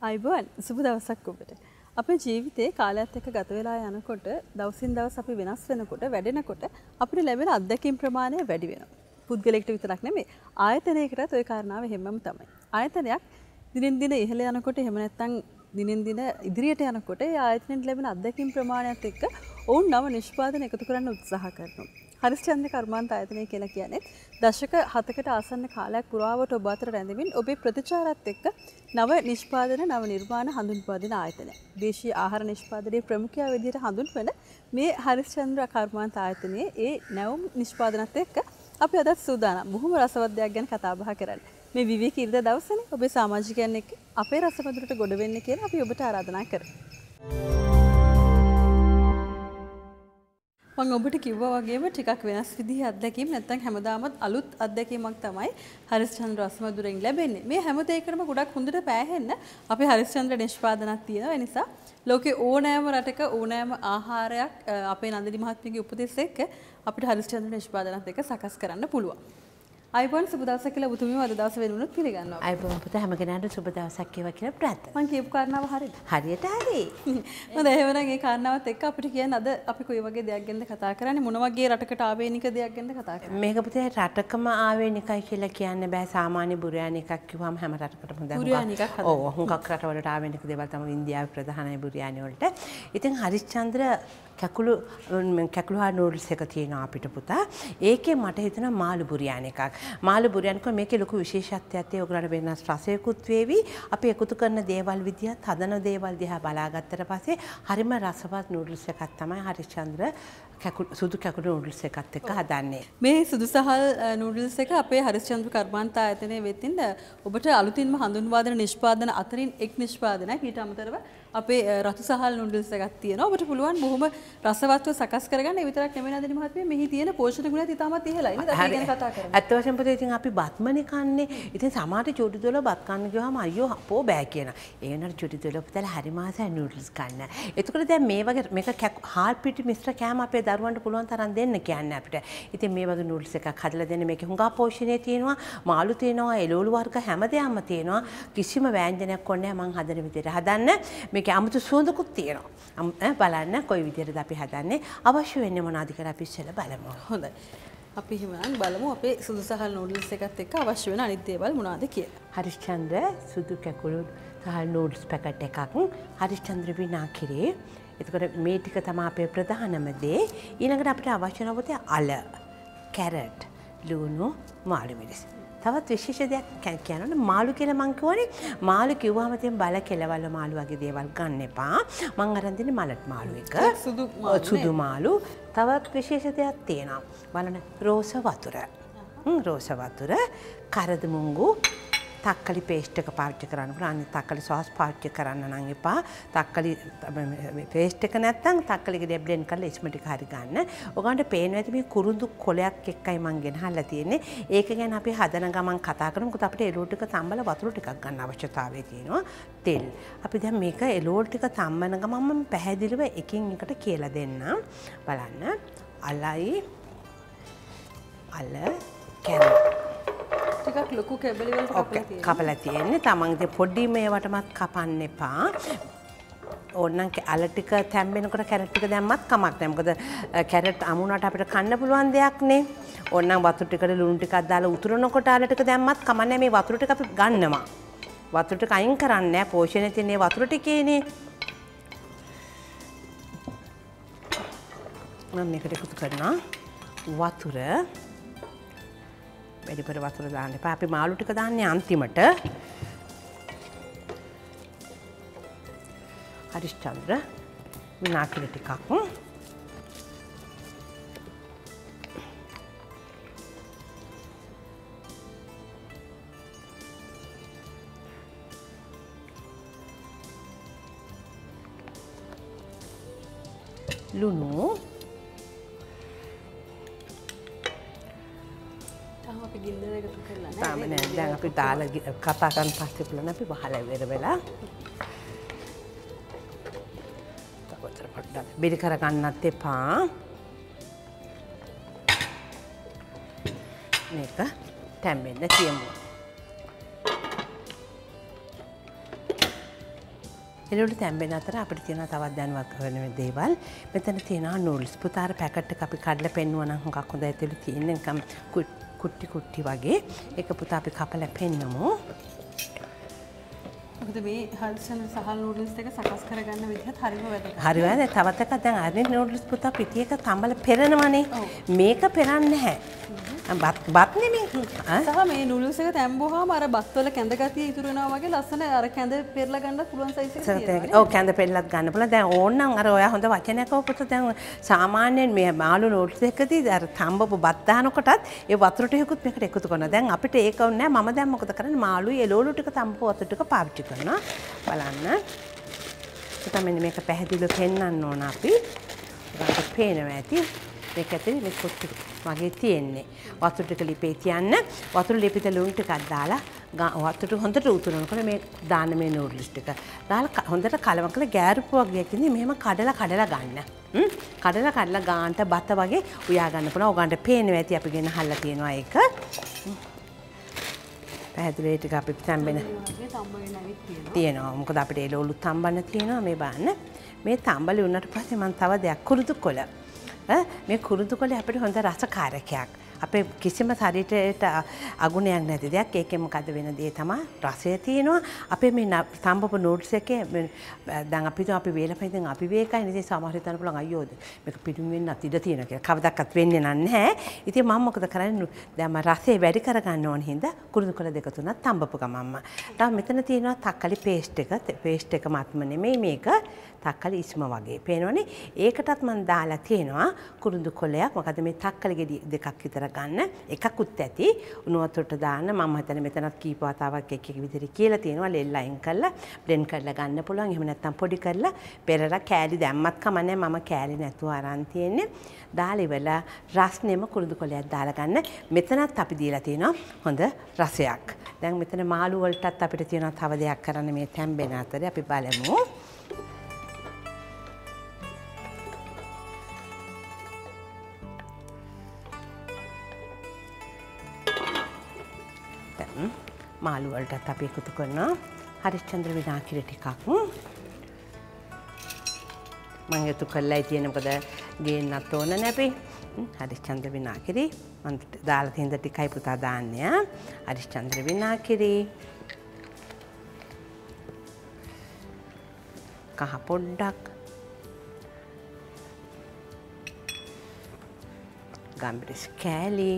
අයිබෝන් සුබ දවසක් ඔබට. අපේ ජීවිතේ කාලයත් එක්ක ගත වෙලා යනකොට දවසින් දවස අපි වෙනස් වෙනකොට වැඩෙනකොට අපිට ලැබෙන අත්දැකීම් ප්‍රමාණය වැඩි වෙනවා. පුද්ගලයෙක්ට විතරක් නෙමෙයි ආයතනයකටත් ওই කාරණාව හැමම තමයි. ආයතනයක් දිනෙන් දින ඉහළ යනකොට එහෙම නැත්නම් දිනෙන් දින ඉදිරියට යනකොට ඒ ආයතනයෙන් ලැබෙන අත්දැකීම් ප්‍රමාණයත් එක්ක ඔවුන් නව නිෂ්පාදන එකතු කරන්න උත්සාහ කරනවා. හරිස්චන්ද්‍ර කර්මාන්ත ආයතනය කියලා කියන්නේ දශක 7කට ආසන්න කාලයක් පුරාවට ඔබ අතර රැඳෙමින් ඔබේ ප්‍රතිචාරات එක්ක නව නිෂ්පාදන නව නිර්මාණ හඳුන්වා දෙන ආයතනය. දේශීය ආහාර නිෂ්පාදනයේ ප්‍රමුඛයා විදිහට හඳුන්වන මේ හරිස්චන්ද්‍ර කර්මාන්ත ආයතනයේ ඒ නැවුම් නිෂ්පාදනات එක්ක අපි අදත් සූදානම් බොහොම රසවත් දෙයක් ගැන කතා බහ කරන්න. මේ විවේක ඉරිද දවසනේ ඔබේ සමාජිකයන් එක්ක අපේ රසමදුරට ගොඩ වෙන්න කියලා අපි ඔබට ආරාධනා කරමු. මම ඔබට කිව්වා වගේම ටිකක් වෙනස් විදිහේ අත්දැකීම් නැත්නම් හැමදාමත් අලුත් අත්දැකීමක් තමයි හරිස්චන්ද්‍ර රසමදුරෙන් ලැබෙන්නේ. මේ හැම දෙයකටම ගොඩක් හොඳට පෑහෙන්න අපේ හරිස්චන්ද්‍ර නිෂ්පාදනක් තියෙනවා. ඒ නිසා ලෝකේ ඕනෑම රටක ඕනෑම ආහාරයක් අපේ නන්දිනි මහත්මියගේ උපදෙස් එක්ක අපිට හරිස්චන්ද්‍ර නිෂ්පාදනත් එක්ක සකස් කරන්න පුළුවන්. අයිබෝන් සුබ දවසක් කියලා ඔබතුමියව අද දවසේ වෙනුනොත් පිළිගන්නවා. අයිබෝන් පුතා හැම කෙනාටම සුබ දවසක් වේවා කියලා ප්‍රාර්ථනා. මම කියපු කාරණාව හරියද? හරියට හරි. හොඳයි එහෙනම් ඒ කාරණාවත් එක්ක අපිට කියන්න අද අපි කොයි වගේ දෙයක් ගැනද කතා කරන්නේ මොන වගේ රටකට ආවේනික දෙයක් ගැනද කතා කරන්නේ? මේක පුතේ රටකම ආවේනිකයි කියලා කියන්න බෑ. සාමාන්‍ය බුරියානි එකක් කිව්වම හැම රටකටම දැන් බුරියානි එකක් හදන්න. ඔව් හුඟක් රටවලට ආවේනික දේවල් තමයි ඉන්දියාවේ ප්‍රධානයි බුරියානි වලට. ඉතින් හරිස්චන්ද්‍ර කැකුළු හා නූඩල්ස් එක තියෙනවා අපිට පුතා. ඒකේ මට හිතෙනවා මාළු බුරියානි එකක්. මාළු බුරියානි එක මේකේ ලොකු විශේෂත්වයක් තියෙනවා. ඔයගොල්ලන්ට වෙනස් රසයකුත් වේවි. අපි එකතු කරන දේවල් විදිහත් හදන දේවල් දිහා බලාගත්තට පස්සේ හරිම රසවත් නූඩල්ස් එකක් තමයි හරිස්චන්ද්‍ර සුදු කැකුළු නූඩල්ස් එකත් එක්ක හදන්නේ. මේ සුදු සහල් නූඩල්ස් එක අපේ හරිස්චන්ද්‍ර කර්මාන්ත ආයතනයේ වෙතින් ඔබට අලුතින්ම හඳුන්වා දෙන නිෂ්පාදන අතරින් එක් නිෂ්පාදනයක්. ඊට අමතරව අපේ රතු සහල් නූඩල්ස් එකක් තියෙනවා. ඔබට පුළුවන් බොහොම රසවත්ව සකස් කරගන්න. ඒ විතරක් නෙමෙයි නන්දිනි මහත්මිය මෙහි තියෙන පෝෂණ ගුණයත් ඉතාමත් ඉහළයි නේද? අපි ගැන කතා කරමු. ඇත්ත වශයෙන්ම පුතේ ඉතින් අපි බත්මනේ කන්නේ. ඉතින් සමහර චුටි දොල බත් කන්න ගියාම අයියෝ අපෝ බෑ කියන. ඒ වෙනකොට චුටි දොල පුතාලා හරි මාසයි නූඩල්ස් කන්න. එතකොට දැන් මේ වගේ මේක හාල් පිටි මිශ්‍ර කෑම අපේ දරුවන්ට පුළුවන් තරම් දෙන්න කියන්නේ අපිට. ඉතින් මේ වගේ නූඩල්ස් එකක් හදලා දෙන්න මේකේ හුඟා පෝෂණය තියෙනවා. මාළු තියෙනවා, එළවලු වර්ග හැමදේම තියෙනවා. කිසිම වෑංජනයක් ඕනේ නැහැ මං හදන විදිහට හදන්න. මේකේ අමුතු සුවඳකුත් තියෙනවා. බලන්න කොයි විදිහටද අපි හදන්නේ. අවශ්‍ය වෙන්නේ මොනවද කියලා අපි ඉස්සෙල්ලා බලමු. හොඳයි. අපි හිමනම් බලමු අපේ සුදු සහල් නූඩල්ස් එකත් එක්ක අවශ්‍ය වෙන අනිත් දේවල් මොනවද කියලා. හරිස්චන්ද්‍ර සුදු කැකුළු සහල් නූඩල්ස් පැකට් එකක් හරිස්චන්ද්‍ර විනාකිරේ. එතකොට මේ ටික තමයි අපේ ප්‍රධානම දේ. ඊළඟට අපිට අවශ්‍ය නැවතේ අල, කැරට්, ලුණු, මාළු මිරිස්. තවත් විශේෂ දෙයක් කියනවනේ මාළු කියලා මං කියවනේ මාළු කිව්වම තියෙන බල කෙලවල මාළු වගේ දේවල් ගන්න එපා. මං අරන් දෙන්නේ මලට් මාළු එක. සුදු මාළු. තවත් විශේෂ දෙයක් තියෙනවා. බලන්න රෝස වතුර. රෝස වතුර, කරද මුංගු, තක්කලි පේස්ට් එක පාවිච්චි කරන්න පුළුවන්. අනිත් තක්කලි සෝස් පාවිච්චි කරන්න නම් එපා. තක්කලි පේස්ට් එක නැත්තම් තක්කලි ගෙඩිය බ්ලෙන්ඩ් කරලා ඉස්ම ටික හරි ගන්න. ඔයගොල්ලන්ට පේනවා ඇති මේ කුරුඳු කොලයක් එක්කයි මං ගෙනහල්ලා තියෙන්නේ. ඒක ගැන අපි හදන ගමන් කතා කරමු. මොකද අපිට එළවලු ටික තම්බලා වතුර ටිකක් ගන්න අවශ්‍යතාවය තියෙනවා. තෙල්. අපි දැන් මේක එළවලු ටික තම්බන ගමන් මම පැහැදිලිව එකින් එකට කියලා දෙන්නම්. බලන්න. අලයි අල කැරට් ටිකක් ලොකු කැබලි වලට කපලා තියෙන්නේ. තමන් ඉතින් පොඩි මේවටමත් කපන්න එපා. ඕනනම් අල ටික තැම්බෙනකොට කැරට් ටික දැම්මත් කමක් නැහැ. මොකද කැරට් අමුණාට අපිට කන්න පුළුවන් දෙයක් නේ. ඕනනම් වතුර ටිකට ලුණු ටිකක් දාලා උතුරනකොට අල ටික දැම්මත් කමක් නැහැ. මේ වතුර ටික අපි ගන්නවා. වතුර ටික අයින් කරන්නේ නැහැ. පෝෂණය තියෙන වතුර ටිකේනේ. මම මේකට එකතු කරනවා වතුර. වැඩිපුර වතුර දාන්න එපා. අපි මාළු ටික දාන්නේ අන්තිමට. හරිස්චන්ද්‍ර විනාකිරි ටිකක්. ලුණු. තාම නෑ. දැන් අපි දාලා කතා කරන පස්සේ බලන්න අපි වහලා ඉවර වෙලා. තවතර පොඩ්ඩක් බෙරි කර ගන්නත් එපා. මේක තැම්බෙන්න තියමු. එළවලු තැම්බෙන අතර අපිට තියෙනවා තවත් දැනුවත් වෙන දේවල්. මෙතන තියෙනවා නූඩ්ල්ස්. පුතාර පැකට් එක අපි කඩලා පෙන්නුවා නම් හුඟක් හොඳයි. ඇතුළේ තියෙන නිකම් කුට්ටි වගේ. ඒක පුතා අපි කපලා පෙන්නමු. මොකද මේ හල්සන් සහල් නූඩල්ස් දෙක සකස් කරගන්න විදිහත් හරිම වැදගත්. හරි වැදගත්. තවත් එකක් දැන් අරින් නූඩල්ස් පුතා පිටියක තඹල පෙරනවනේ. මේක පෙරන්නේ නැහැ. බත් නෙමෙයි. සහ මේ නූඩල්ස් එක තැම්බුවාම අර බත් වල කැඳ ගතිය ඉතුරු වෙනවා වගේ ලස්සන අර කැඳ පෙරලා ගන්නත් පුළුවන් සයිස් එකක් තියෙනවා. ඔව් කැඳ පෙරලත් ගන්න පුළුවන්. දැන් ඕනනම් අර ඔයා හොඳ වචනයක් ඔපුත දැන් සාමාන්‍යයෙන් මේ මාළු නූඩල්ස් එකදී අර තඹපු බත් දානකොටත් ඒ වතුර ටිකකුත් මේකට එකතු කරනවා. දැන් අපිට ඒක ඕනේ නැහැ. මම දැන් මොකද කරන්නේ? මාළුයි එළවලු ටික තඹපු වතුර ටික පාවිච්චි කරනවා. බලන්න. මෙන්න මේක පැහැදිලිව පෙන්වන්න ඕන අපි. ඔයාලට පේනවා ඇති. මේක ඇතුලේ මේ කොට්ටු වගේ තියෙන්නේ. වතුර ටික ලිපේ තියන්න. වතුර ලිපිත ලුණු ටිකක් දාලා වතුර හොඳට උතුරනකොට මේ දාන්න මේ නූඩල්ස් ටික. දාලා හොඳට කලවම් කරලා ගෑරුප්පු වගේ ඉන්නේ මෙහෙම කඩලා ගන්න. කඩලා ගාන්ට බත වගේ උයා ගන්න පුළුවන්. ඔයගන්ට පේනවා ඇති අපි ගෙනහල්ලා තියෙනවා ඒක. පැහැදිලි ටික අපි තැම්බෙන තියෙනවා. මොකද අපිට එළවලු තම්බන්න තියෙනවා මේ බලන්න. මේ තම්බලි වුණාට පස්සේ මම තව දෙයක් කුරුදු කොළ. මේ කුරුදු කොළ අපිට හොඳ රසකාරකයක්. අපේ කිසිම ශරීරයට අගුණයක් නැති දෙයක්. ඒකේ මොකද වෙන දේ තමයි රසය තියෙනවා. අපේ මේ තම්බපු නූඩ්ල්ස් එකේ දැන් අපි වේලපෙන් අපි වේකයි ඉතින් සමහර හිතන්න පුළුවන් අයියෝද මේක පිටුම් වෙන්නත් ඉඩ තියෙනවා කියලා. කවදාවත් වෙන්නේ නැහැ. ඉතින් මම මොකද කරන්නේ දැන් මම රසය වැඩි කරගන්න ඕන හින්දා කුරුදු කොළ දෙක තුනක් තම්බපු ගමන්ම. තව මෙතන තියෙනවා තක්කලි පේස්ට් එක. පේස්ට් එක මත්ම නෙමෙයි මේක. තක්කලි ඉස්ම වගේ. පේනවනේ? ඒකටත් මම දාලා තියෙනවා කුරුදු කොළයක්. මොකද මේ තක්කලි ගෙඩි දෙකක් විතර ගන්න. එකකුත් ඇති. උණු වතුරට දාන්න. මම හිතන්නේ මෙතනත් කීප වතාවක් එක විදිහට කියලා තියෙනවා. ලෙල් අයින් කරලා බ්ලෙන්ඩ් කරලා ගන්න පුළුවන්. එහෙම නැත්නම් පොඩි කරලා පෙරලා කෑලි දැම්මත් කමන්නේ. මම කෑලි නැතුව අරන් තියෙන්නේ. දාලා ඉවරලා රස්නෙම කුරුදු කොළයක් දාලා ගන්න. මෙතනත් අපි දීලා තියෙනවා හොඳ රසයක්. දැන් මෙතන මාළු වලටත් අපිට තියෙනවා තව දෙයක් කරන්න මේ තැම්බෙන අතරේ අපි බලමු. මාළු වලටත් අපි එකතු කරනවා හරිස්චන්ද්‍ර විනාකිරි ටිකක්. මම එකතු කරලා තියෙන මොකද ගේන්නත් ඕන නැපි. හරිස්චන්ද්‍ර විනාකිරි මම දාලා තියෙන ටිකයි පුතා දාන්නේ. හරිස්චන්ද්‍ර විනාකිරි. කහ පොඩ්ඩක්. ගම්බිරිස් කෑලි.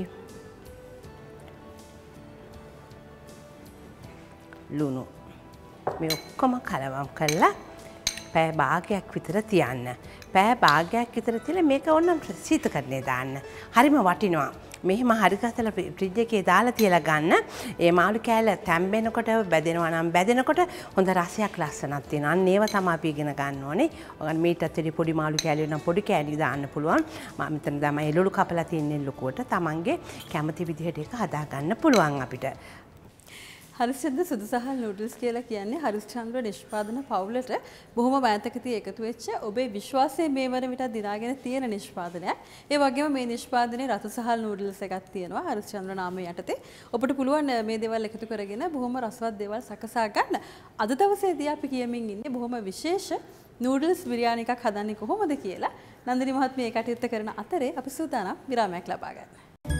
ලුණු මේ ඔක්කොම කලවම් කරලා පැය භාගයක් විතර තියන්න. පැය භාගයක් විතර තියලා මේක ඕනම් සීතකරණේ දාන්න. හරිම වටිනවා. මෙහෙම හරි ගසලා ෆ්‍රිජ් එකේ දාලා තියලා ගන්න. ඒ මාළු කෑල්ල තැම්බෙනකොට බැදෙනවා නම් බැදෙනකොට හොඳ රසයක් ලස්සනක් තියෙනවා. අන්න ඒව තමයි අපි ඉගෙන ගන්න ඕනේ. ඔයගන් මීටත් වැඩි පොඩි මාළු කෑලි නම් පොඩි කෑලි දාන්න පුළුවන්. මම මෙතන තමයි එළවලු කපලා තියන්නේ ලොකුවට. තමන්ගේ කැමති විදිහට ඒක හදා ගන්න පුළුවන් අපිට. හරිස්චන්ද්‍ර සුදු සහල් නූඩල්ස් කියලා කියන්නේ හරිස්චන්ද්‍ර නිෂ්පාදන පවුලට බොහොම මෑතකදී එකතු වෙච්ච ඔබේ විශ්වාසය මේ වන විට දිනාගෙන තියෙන නිෂ්පාදනයක්. ඒ වගේම මේ නිෂ්පාදනයේ රතු සහල් නූඩල්ස් එකක් තියෙනවා හරිස්චන්ද්‍ර නාමය යටතේ. ඔබට පුළුවන් මේ දේවල් එකතු කරගෙන බොහොම රසවත් දේවල් සකසා ගන්න. අද දවසේදී අපි කියමින් ඉන්නේ බොහොම විශේෂ නූඩල්ස් බිරියානි එකක් හදන්නේ කොහොමද කියලා. නන්දිනි මහත්මිය ඒ කටයුත්ත කරන අතරේ අපි සූදානම් විරාමයක් ලබා ගන්න.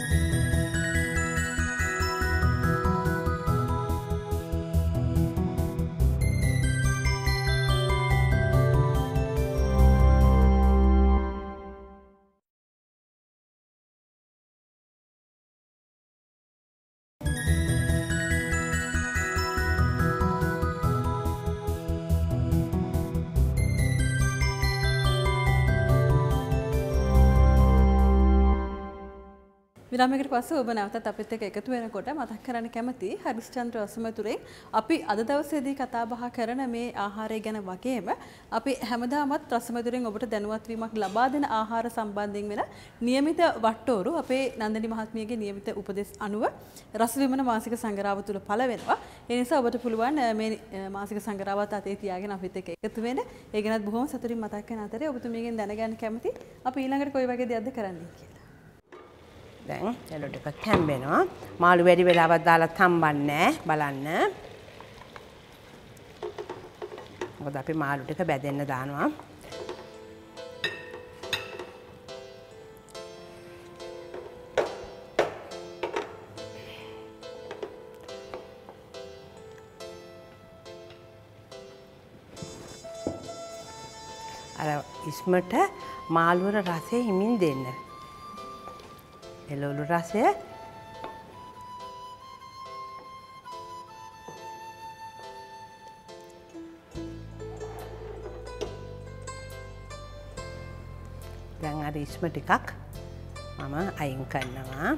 විරාමයකට පස්සේ ඔබ නැවතත් අපිත් එක්ක එකතු වෙනකොට මතක් කරන්න කැමති හරිස්චන්ද්‍ර අසමතුරේ අපි අද දවසේදී කතා බහ කරන මේ ආහාරය ගැන වගේම අපි හැමදාමත් රසමතුරෙන් ඔබට දැනුවත් වීමක් ලබා දෙන ආහාර සම්බන්ධයෙන් වෙන નિયમિત වට්ටෝරු අපේ නන්දිනි මහත්මියගේ નિયમિત උපදෙස් අනුව රස විමන මාසික සංග්‍රහය තුල පළ වෙනවා. ඒ නිසා ඔබට පුළුවන් මේ මාසික සංග්‍රහයත් අතේ තියාගෙන අපිත් එක්ක එකතු වෙන්න. ඒ ගැනත් බොහොම සතුටින් මතක් කරන අතරේ ඔබතුමියගෙන් දැනගන්න කැමති අපි ඊළඟට කොයි වගේ දෙයක්ද කරන්නේ කියලා. දැන් එළවලු ටික තැම්බෙනවා. මාළු වැඩි වෙලාවක් දාලා තම්බන්නේ බලන්න. මොකද අපි මාළු ටික බැදෙන්න දානවා. අර ඉස්මට මාළු වල රසය හිමින් දෙන්න. එළවලු රසය දැන් අර ඉස්ම ටිකක් මම අයින් කරනවා.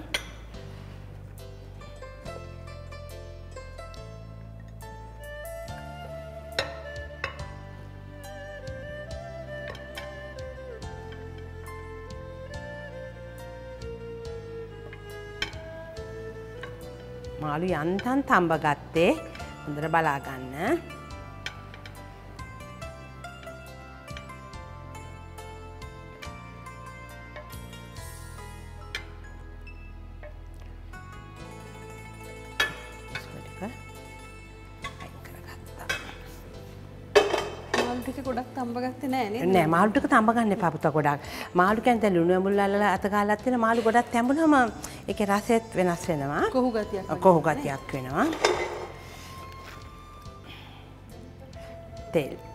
මාළු යන්තම් තඹ ගත්තේ හොඳට බලා ගන්න. මාළු ටික ගොඩක් තඹ ගත්තේ නෑ නේද? නෑ මාළු ටික තඹ ගන්න එපා පුතා ගොඩක්. මාළු කියන්නේ දැන් ලුණු ඇඹුල් අල්ලලා අත ගාලා තියෙන මාළු ගොඩක් තැඹුනම ඒකේ රසෙත් වෙනස් වෙනවා. කොහු ගතියක්. කොහු ගතියක් වෙනවා. තෙල්.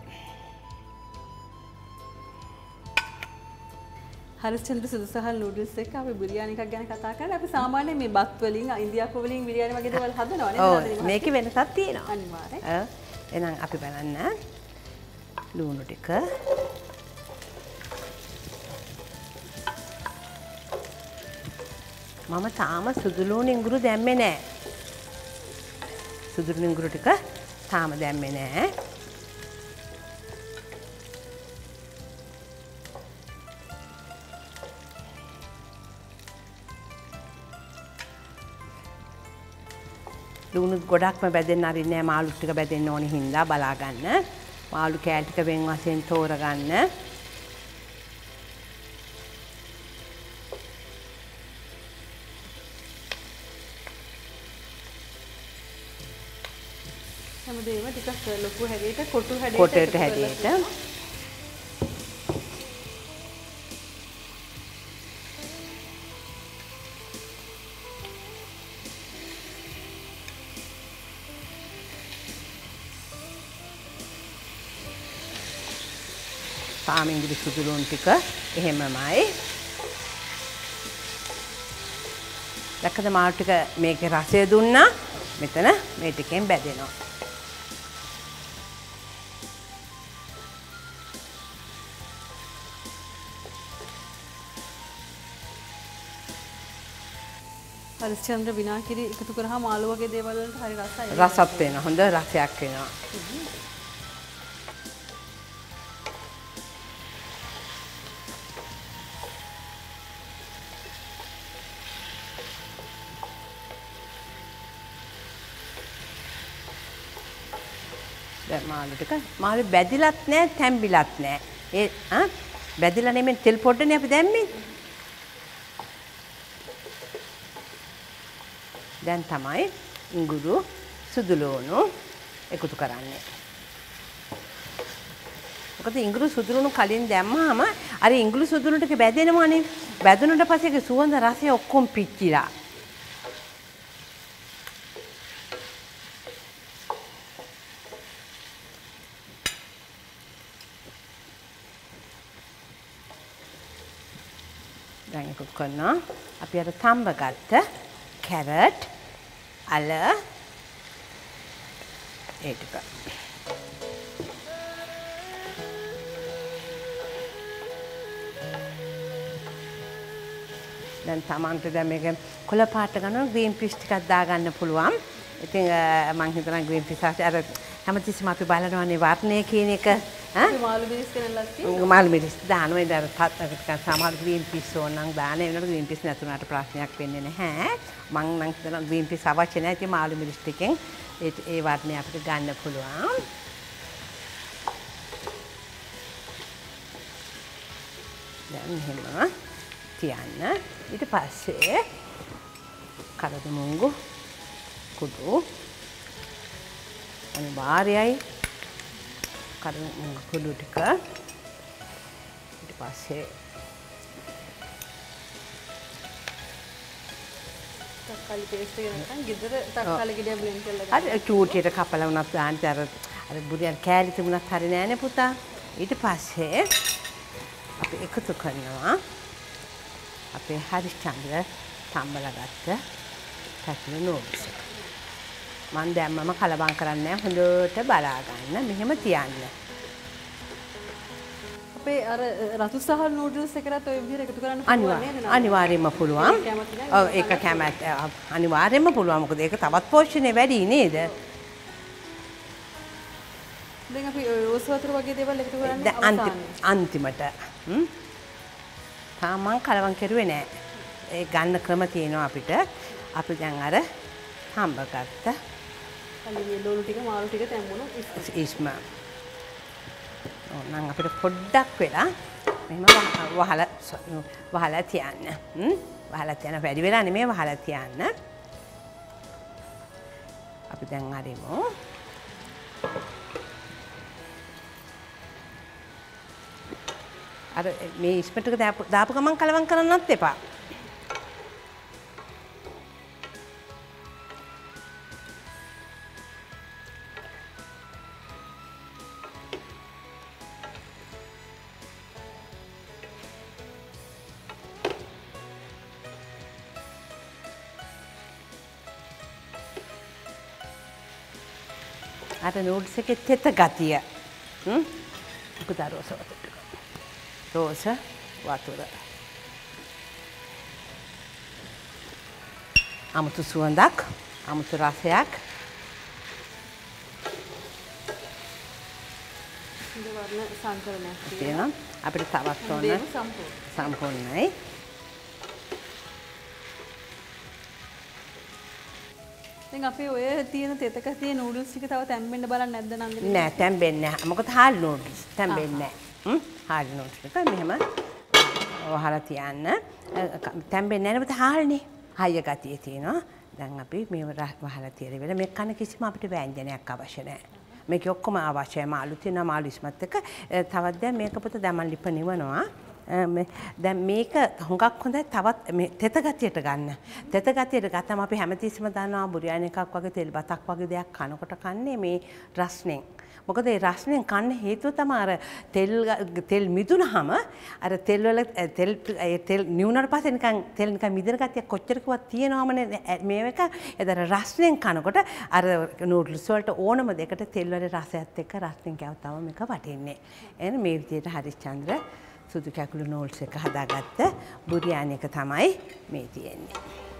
හරිස්චන්ද්‍ර සුදුසහල් නූඩල්ස් එක්ක අපි බිරියානි එකක් ගැන කතා කරලා අපි සාමාන්‍යයෙන් මේ බත් වලින් ඉන්දියාපු වලින් බිරියානි වගේ දේවල් හදනවා නේද? ඔව් මේකේ වෙනසක් තියෙනවා. අනිවාර්යෙන්. ඔව්. එහෙනම් අපි බලන්න ලුණු ටික මම තාම සුදු ලුණු ඉඟුරු දැම්මේ නෑ. සුදු ලුණු ඉඟුරු ටික තාම දැම්මේ නෑ. ලුණු ගොඩක්ම බැදෙන්න අරින්නේ නෑ. මාළු ටික බැදෙන්න ඕනි හින්දා බලා ගන්න. මාළු කෑලි ටික වෙන් වශයෙන් තෝරගන්න. හැමදේම ටිකක් ලොකු හැඩයට කොටු හැඩයට කොටේට හැඩයට තාම ඉංග්‍රීසි සුදු ලුණු ටික එහෙමමයි. දැක්කද මාළු ටික මේකේ රසය දුන්නා. මෙතන මේ ටිකෙන් බැදෙනවා. හරිස්චන්ද්‍ර විනාකිරි එකතු කරාම මාළු වගේ දේවල් වලට හරි රසයි. රසත් වෙනවා. හොඳ රසයක් වෙනවා. දැන් මාළු ටික මාළු බැදිලත් නෑ තැම්බිලත් නෑ. ඒ බැදිලා නෙමෙයි තෙල් පොඩ්ඩනේ අපි දැම්මේ. දැන් තමයි ඉඟුරු සුදු ලුණු එකතු කරන්නේ. මොකද ඉඟුරු සුදු ලුණු කලින් දැම්මාම අර ඉඟුරු සුදු ලුණු ටික බැදෙනවනේ. බැදුනට පස්සේ ඒක සුවඳ රසය ඔක්කොම පිච්චිලා. දැන් එකතු කරනවා. අපි අර තඹ ගත්ත කැරට් අල ඒ ටික. දැන් තමන්ට දැන් මේක කොළ පාට ගන්නවා ග්‍රීන් පීස් ටිකක් දාගන්න පුළුවන්. ඉතින් මම හිතනවා ග්‍රීන් පීස් අර හැමතිස්සෙම අපි බලනවානේ වර්ණය කියන එක. මාළු මිරිස් කෙනෙක්ලත් තියෙනවා. මාළු මිරිස් දානවා. ඒ දාට සමහර ග්‍රීන් පීස් ඕන නම් දාන්න. ඒ වෙනකොට ග්‍රීන් පීස් නැතුණාට ප්‍රශ්නයක් වෙන්නේ නැහැ. මම නම් හිතනවා ග්‍රීන් පීස් අවශ්‍ය නැහැ. ඉතින් මාළු මිරිස් ටිකෙන් ඒ වර්ණය අපිට ගන්න පුළුවන්. දැන් මෙහෙම තියන්න. ඊට පස්සේ කලද මුංගු කුඩු අනිවාර්යයි කුඩු ටික ඊට පස්සේ තක්කාලි පේස්ට් එක නැත්නම් ගෙදර තක්කාලි ගෙඩිය බ්ලෙන්ඩ් කරලා ගන්න. හරි චූටියට කපලා වුණත් දාන්න අර බුරියන් කෑලි තිබුණත් හරි නෑනේ පුතා. ඊට පස්සේ අපි එකතු කරනවා අපේ හරිස්චන්ද්‍ර තම්බලා ගත්ත කැකුළු නූඩ්ස්. මම දැම්මම කලබම් කරන්නේ නැහැ. හොඳට බලා ගන්න. මෙහෙම තියන්න. අපේ අර රතු සහල් නූඩල්ස් එකකට ඔය විදිහට එකතු කරන්න පුළුවන් නේද? අනිවාර්යයෙන්ම පුළුවන්. ඔව් ඒක කැමැත්ත අනිවාර්යයෙන්ම පුළුවන්. මොකද ඒක තවත් පෝෂණය වැඩි නේද? දැන් අපි රෝස් වතුර වගේ දේවල් එකතු කරන්නේ අන්තිමට. තාම මං කලවම් කරුවේ නෑ. ඒ ගන්න ක්‍රම තියෙනවා අපිට. අපි දැන් අර හම්බ ගත්ත කලින් ලෝලු ටික මාළු ටික තැම්බුණු ඉස්ම. ඕනම් අපිට පොඩ්ඩක් වෙලා මෙහෙම වහලා තියන්න. වහලා තියන්න වැඩි වෙලා නෙමෙයි වහලා තියන්න. අපි දැන් අරිමු. අර මේ ඉස්මට දාපු ගමන් කලවම් කරන්නත් එපා. අර නූඩ්ස් එකේ තෙත ගතිය. මොකද රෝස වතුර. රෝස වතුර. අමුතු සුවඳක්, අමුතු රසයක්. ඉතින් වර්ණ සංකලනයක් තියෙනවා. අපිට තවත් ඕන සම්පූර්ණයි. දැන් අපි ඔය තියෙන තෙතක තියෙන නූඩල්ස් ටික තව තැම්බෙන්න බලන්න නැද්ද නංගි? නෑ තැම්බෙන්නේ නැහැ. මොකද හාල් නූඩල්ස් තැම්බෙන්නේ නැහැ. හාල් නූඩල්ස් එක මෙහෙම වහලා තියන්න. තැම්බෙන්නේ නැහැ නේද හාල්නේ. හයිය ගතිය තියෙනවා. දැන් අපි මේව වහලා තියලා වෙලා මේක කන කිසිම අපිට ව්‍යංජනයක් අවශ්‍ය නැහැ. මේක ඔක්කොම අවශ්‍යයි. මාළු තියෙනවා මාළු ඉස්මත් එක. තවත් දැන් මේක පොත දමන් ලිප නිවනවා. දැන් මේක හුඟක් හොඳයි තවත් මේ තෙත ගතියට ගන්න. තෙත ගතියට ගත්තම අපි හැමතිස්සෙම දන්නවා බුරියානි එකක් වගේ තෙල් බතක් වගේ දෙයක් කනකොට කන්නේ මේ රස්නෙන්. මොකද ඒ රස්නෙන් කන්න හේතුව තමයි අර තෙල් මිදුනහම අර තෙල් වල තෙල් නිවුනට පස්සේ නිකන් තෙල් නිකන් මිදෙන ගතිය කොච්චර කිව්වත් තියෙනවමනේ මේක. ඒතර රස්නෙන් කනකොට අර නූඩල්ස් වලට ඕනම දෙයකට තෙල් වල රසයත් එක්ක රස්නෙන් කෑවොත් තමයි මේක වටින්නේ. එහෙනම් මේ විදිහට හරිස්චන්ද්‍ර සුදු කැකුළු නූල්ස් එක හදාගත්ත බුරියානි එක තමයි මේ තියෙන්නේ.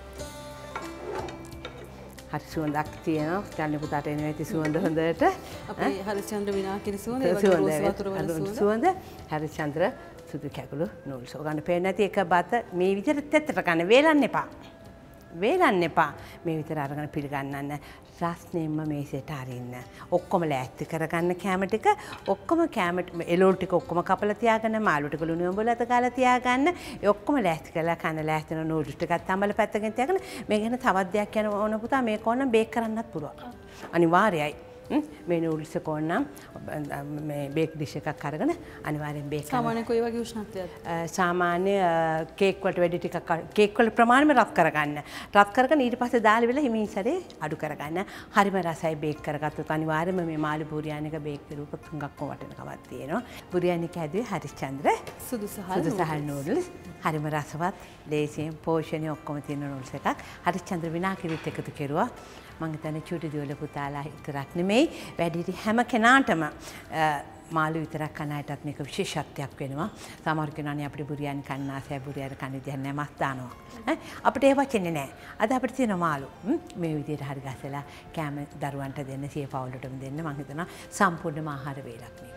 හරි සුවඳක් තියෙනවා. චන්නේ පුතාට එනවා ඇති සුවඳ හොඳට. අපේ හරිස්චන්ද්‍ර විනාකිනි සුවඳ ඒ වගේ රෝස් වතුර වල සුවඳ. හරිස්චන්ද්‍ර සුදු කැකුළු නූල්ස්. ඔයගොල්ලෝ පේන්නේ නැති එක බත මේ විදිහට තෙතට ගන්න වේලන්න එපා. වේලන්න එපා. මේ විතර අරගෙන පිළිගන්නන්න. රස්නෙම්ම මේසෙට අරින්න. ඔක්කොම ලෑස්ති කරගන්න කැම ටික. ඔක්කොම කැමට එළවලු ටික ඔක්කොම කපලා තියාගන්න. මාළු ටික ලුණු උඹල අත ගාලා තියාගන්න. ඒ ඔක්කොම ලෑස්ති කරලා කන්න ලෑස්ති වෙන නූඩල්ස් ටිකක් තඹල පැත්තකින් තියාගන්න. මේක ගැන තවත් දෙයක් යන ඕන පුතා මේක ඕන බේක් කරන්නත් පුළුවන්. අනිවාර්යයි. මේ නූඩල්ස් එක ඕන මේ බේක් ඩිෂ් එකක් අරගෙන අනිවාර්යෙන් බේක් කරන්න. සාමාන්‍ය කොයි වගේ උෂ්ණත්වයක්ද? සාමාන්‍ය කේක් වලට වැඩි ටිකක් කේක් වල ප්‍රමාණය රත් කරගන්න. රත් කරගෙන ඊට පස්සේ දාලා වෙලා හිමින් සැරේ අඩු කරගන්න. හරිම රසයි බේක් කරගත්තොත් අනිවාර්යයෙන්ම මේ මාළු බුරියානි එක බේක් කරුවොත් තුඟක්ම වටිනකමක් තියෙනවා. බුරියානි එක හැදුවේ හරිස්චන්ද්‍ර සුදු සහල් නූඩල්ස්. හරිම රසවත්, ලේසියෙන් පෝෂණය ඔක්කොම තියෙන නූඩල්ස් එකක්. හරිස්චන්ද්‍ර විනාකිරිත් එකතු කෙරුවා. මං හිතන්නේ චූටි දුවල පුතාලා විතරක් නෙමෙයි වැඩිහිටි හැම කෙනාටම මාළු විතරක් කන අයටත් මේක විශේෂත්වයක් වෙනවා. සමහර කෙනානේ අපිට බුරියානි කන්න ආසයි බුරියානි කන්න විදිහ නැහැ මස් දානවා. අපිට ඒ වචනේ නැහැ. අද අපිට තියෙන මාළු මේ විදිහට හරි ගසලා කැම දරුවන්ට දෙන්න සිය පවුලටම දෙන්න මං හිතනවා සම්පූර්ණම ආහාර වේලක් මේක.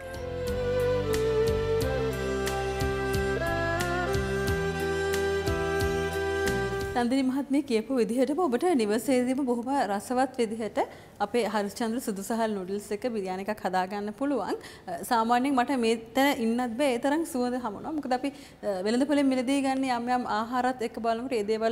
නන්දිනි මහත්මිය කියපු විදිහටම ඔබට නිවසේදීම බොහොම රසවත් විදිහට අපේ හරිස්චන්ද්‍ර සුදු සහල් නූඩල්ස් එක බිරියානි එකක් හදාගන්න පුළුවන්. සාමාන්‍යයෙන් මට මෙතන ඉන්නත් බෑ ඒ තරම් සුවඳ හමුනවා. මොකද අපි වෙළඳපොලෙන් මිලදී ගන්න යම් යම් ආහාරات එක්ක බලනකොට ඒ දේවල් වල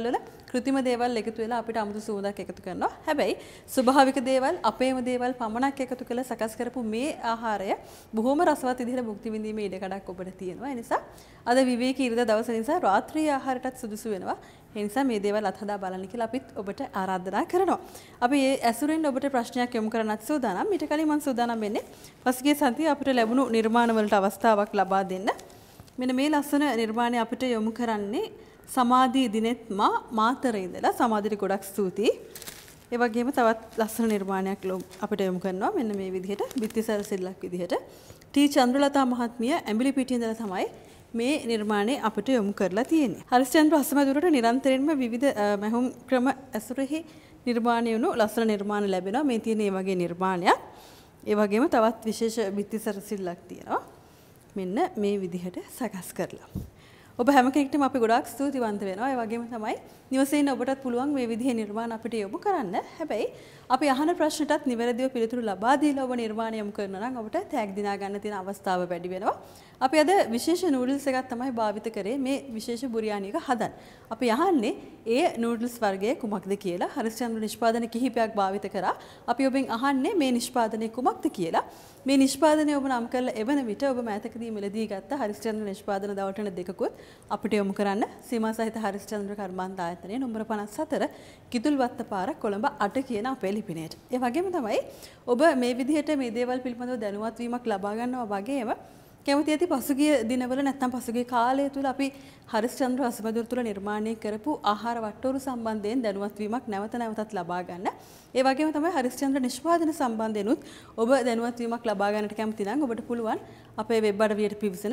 කෘතිම දේවල් එකතු වෙලා අපිට අමුතු සුවඳක් එකතු කරනවා. හැබැයි ස්වභාවික දේවල් අපේම දේවල් පමණක් එකතු කරලා සකස් කරපු මේ ආහාරය බොහොම රසවත් විදිහට භුක්ති විඳීමේ ඉඩකඩක් ඔබට තියෙනවා. ඒ නිසා අද විවේකී ඉරිදා දවස නිසා රාත්‍රී ආහාරයටත් සුදුසු වෙනවා. ඒ නිසා මේ දේවල් අත්හදා බලන්න කියලා අපිත් ඔබට ආරාධනා කරනවා. අපි මේ ඇසුරෙන් ඔබට ප්‍රශ්නයක් යොමු කරන්නත් සූදානම්. ඊට කලින් මම සූදානම් වෙන්නේ පසුගිය සතියේ අපිට ලැබුණු නිර්මාණ වලට අවස්ථාවක් ලබා දෙන්න. මෙන්න මේ ලස්සන නිර්මාණය අපිට යොමු කරන්නේ සමාධි දිනෙත් මාතරේ ඉඳලා. සමාධියට ගොඩක් ස්තුතියි. ඒ වගේම තවත් ලස්සන නිර්මාණයක් අපිට යොමු කරනවා. මෙන්න මේ විදිහට බිත්තිසර සිල්ලක් විදිහට ටී චන්ද්‍රලතා මහත්මිය ඇඹිලි පිටියේ ඉඳලා තමයි මේ නිර්මාණය අපිට යොමු කරලා තියෙන්නේ. හරිස්චන්ද්‍ර අසමදුරට නිරන්තරයෙන්ම විවිධ මැහුම් ක්‍රම ඇසුරෙහි නිර්මාණය වුණු ලස්සන නිර්මාණ ලැබෙනවා. මේ තියෙන මේ වගේ නිර්මාණයක්. ඒ වගේම තවත් විශේෂ බිත්තිසර සිල්ලක් තියෙනවා. මෙන්න මේ විදිහට සකස් කරලා. ඔබ හැම කෙනෙක්ටම අපි ගොඩාක් ස්තුතිවන්ත වෙනවා. ඒ වගේම තමයි නිවසේ ඉන්න ඔබටත් පුළුවන් මේ විදිහේ නිර්මාණ අපිට යොමු කරන්න. හැබැයි අපි අහන ප්‍රශ්නටත් නිවැරදිව පිළිතුරු ලබා දීලා ඔබ නිර්මාණ යොමු කරනවා නම් ඔබට ටැග් දිනා ගන්න තියෙන අවස්ථාව වැඩි වෙනවා. අපි අද විශේෂ නූඩල්ස් එකක් තමයි භාවිත කරේ මේ විශේෂ බුරියානි එක හදන්න. අපි අහන්නේ ඒ නූඩල්ස් වර්ගය කුමක්ද කියලා. හරිස්චන්ද්‍ර නිෂ්පාදන කිහිපයක් භාවිත කරා. අපි ඔබෙන් අහන්නේ මේ නිෂ්පාදනය කුමක්ද කියලා. මේ නිෂ්පාදනය ඔබ නම් කරලා එවන විට ඔබ මෑතකදී මිලදී ගත්ත හරිස්චන්ද්‍ර නිෂ්පාදන දවටන දෙකකුත් අපිට යොමු කරන්න. සීමා සහිත හරිස්චන්ද්‍ර කර්මාන්ත ආයතනයේ නම්බර 54 කිතුල්වත්ත පාර කොළඹ 8 කියන අපේ ලිපිණයට. ඒ වගේම තමයි ඔබ මේ විදිහට මේ දේවල් පිළිබඳව දැනුවත් වීමක් ලබා ගන්නවා වගේම කැමති ඇති පසුගිය දිනවල නැත්නම් පසුගිය කාලය තුල අපි හරිස්චන්ද්‍ර අසමදුර තුල නිර්මාණය කරපු ආහාර වට්ටෝරු සම්බන්ධයෙන් දැනුවත් වීමක් නැවත නැවතත් ලබා ගන්න. ඒ වගේම තමයි හරිස්චන්ද්‍ර නිෂ්පාදන සම්බන්ධයෙන්ුත් ඔබ දැනුවත් වීමක් ලබා ගන්නට කැමති නම් ඔබට පුළුවන් අපේ වෙබ් අඩවියට පිවිසෙන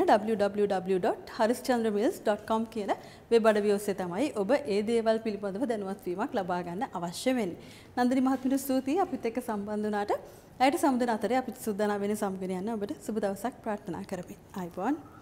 www.harischandramills.com කියන වෙබ් අඩවිය ඔස්සේ තමයි ඔබ ඒ දේවල් පිළිබඳව දැනුවත් වීමක් ලබා ගන්න අවශ්‍ය වෙන්නේ. නන්දිනි මහත්මියට ස්තුතියි අපිත් එක්ක සම්බන්ධ වුණාට. ඇයට සමුදන අතරේ අපිට සූදානම් වෙන සම්ගෙන යන ඔබට සුබ දවසක් ප්‍රාර්ථනා කරමි. ආයිබෝන්.